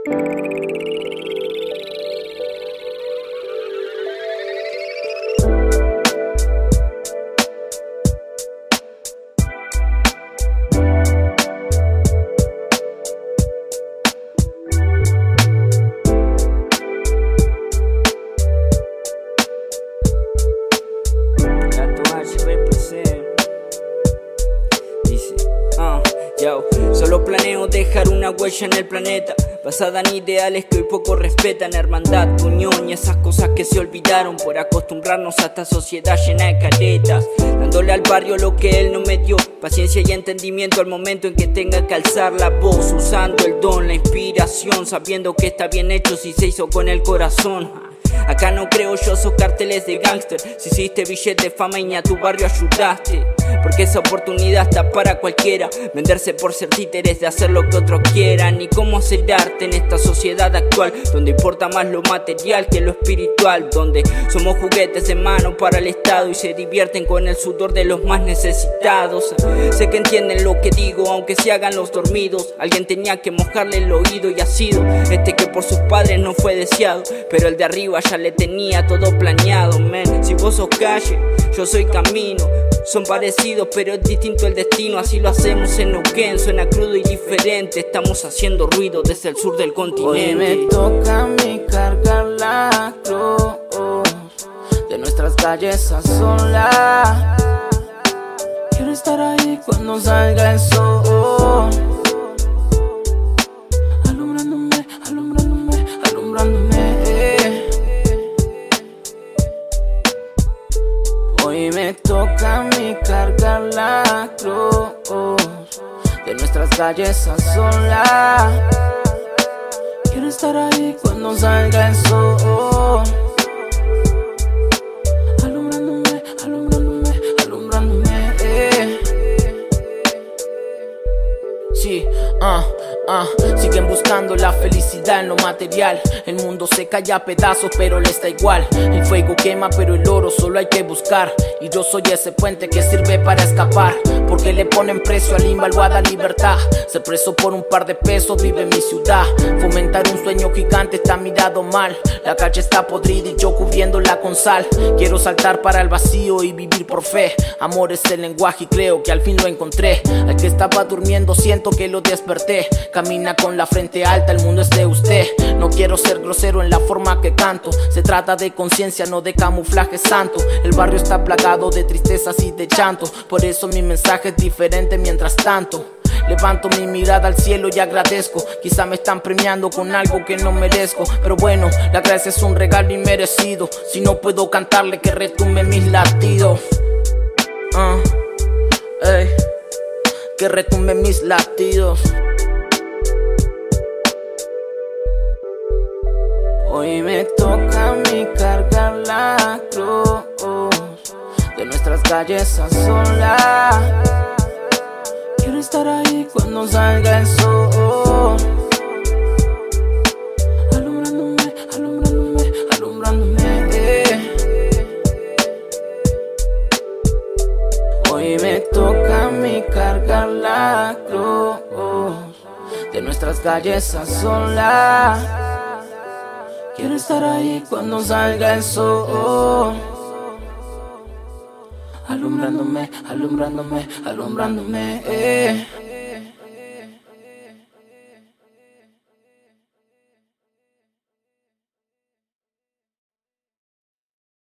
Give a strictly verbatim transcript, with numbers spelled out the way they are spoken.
Yo, solo planeo dejar una huella en el planeta, basada en ideales que hoy poco respetan. Hermandad, unión y esas cosas que se olvidaron por acostumbrarnos a esta sociedad llena de caretas, dándole al barrio lo que él no me dio, paciencia y entendimiento al momento en que tenga que alzar la voz, usando el don, la inspiración, sabiendo que está bien hecho si se hizo con el corazón. Acá no creo yo esos carteles de gángster, si hiciste billete, fama y ni a tu barrio ayudaste, porque esa oportunidad está para cualquiera. Venderse por ser títeres de hacer lo que otros quieran. Y cómo hacer arte en esta sociedad actual, donde importa más lo material que lo espiritual, donde somos juguetes de mano para el Estado y se divierten con el sudor de los más necesitados. Sé que entienden lo que digo, aunque se hagan los dormidos. Alguien tenía que mojarle el oído y ha sido este que por sus padres no fue deseado, pero el de arriba ya le tenía todo planeado, man. Si vos sos calle, yo soy camino. Son parecidos pero es distinto el destino. Así lo hacemos en Neuquén, suena crudo y diferente. Estamos haciendo ruido desde el sur del continente. Hoy me toca a mí cargar la cruz de nuestras calles a solas. Quiero estar ahí cuando salga el sol, alumbrándome, alumbrándome, alumbrándome. Hoy me toca a mí cargar la cruz de nuestras calles a solas. Quiero estar ahí cuando salga el sol, alumbrándome, alumbrándome, alumbrándome. eh. Sí, ah, ah, siguen buscando la felicidad en lo material. El mundo se cae a pedazos pero les da igual. El fuego quema pero el oro solo hay que buscar. Y yo soy ese puente que sirve para escapar, porque le ponen precio a la invaluada libertad. Ser preso por un par de pesos vive en mi ciudad. Fomentar un sueño gigante está mirado mal. La calle está podrida y yo cubriéndola con sal. Quiero saltar para el vacío y vivir por fe. Amor es el lenguaje y creo que al fin lo encontré. Al que estaba durmiendo siento que lo desperté. Camina con la frente alta, el mundo es de usted. No quiero ser grosero en la forma que canto. Se trata de conciencia, no de camuflaje santo. El barrio está plagado de tristezas y de llanto, por eso mi mensaje es diferente mientras tanto. Levanto mi mirada al cielo y agradezco. Quizá me están premiando con algo que no merezco, pero bueno, la gracia es un regalo inmerecido. Si no puedo cantarle, que retumbe mis latidos. uh, ey, Que retumbe mis latidos. Hoy me toca a mí cargar la cruz de nuestras calles a solas. Quiero estar ahí cuando salga el sol, alumbrándome, alumbrándome, alumbrándome. eh. Hoy me toca a mí cargar la cruz de nuestras calles a solas. Quiero estar ahí cuando salga el sol, alumbrándome, alumbrándome, alumbrándome. eh.